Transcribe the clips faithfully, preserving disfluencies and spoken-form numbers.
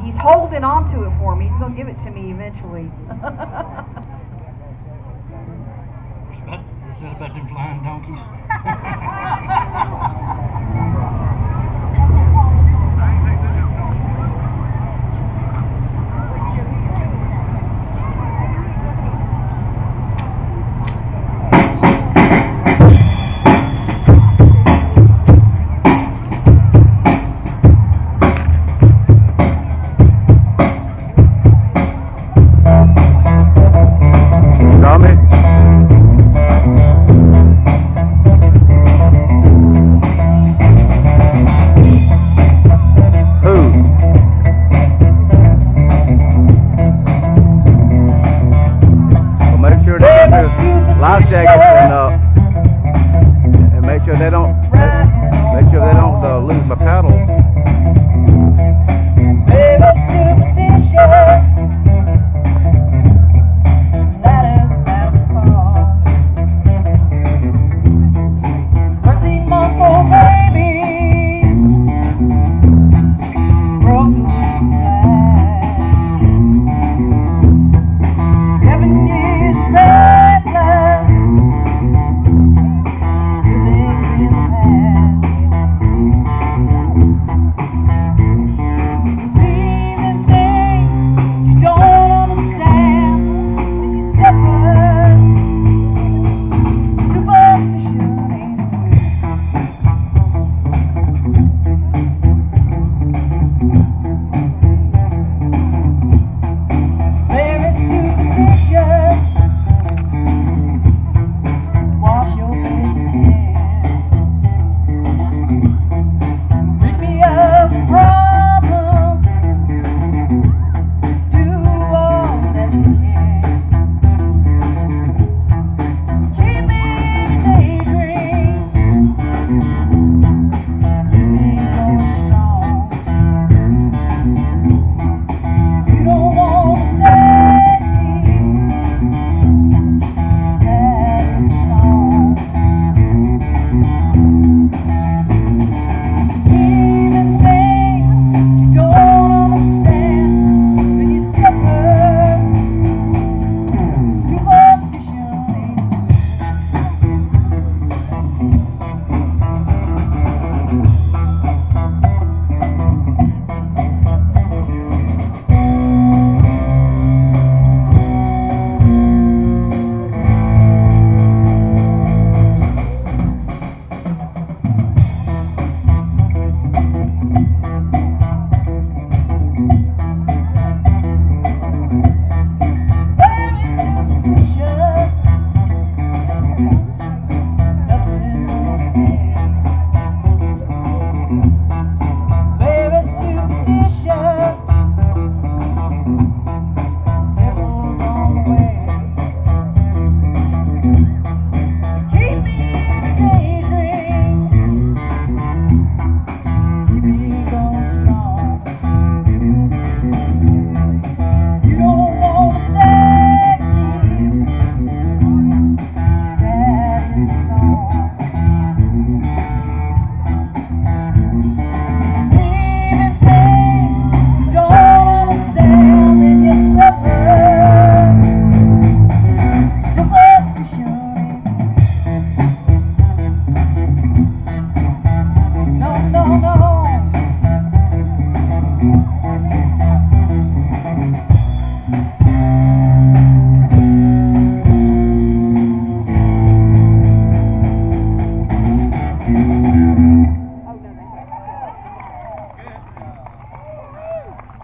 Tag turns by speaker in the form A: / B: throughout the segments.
A: He's holding on to it for me. He's going to give it to me eventually.
B: Is that about them flying donkeys?
C: Tommy? Who? Well, make sure they get their life jackets and uh, and make sure they don't make sure they don't uh, lose my paddle.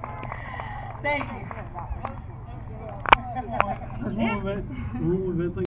A: Thank you.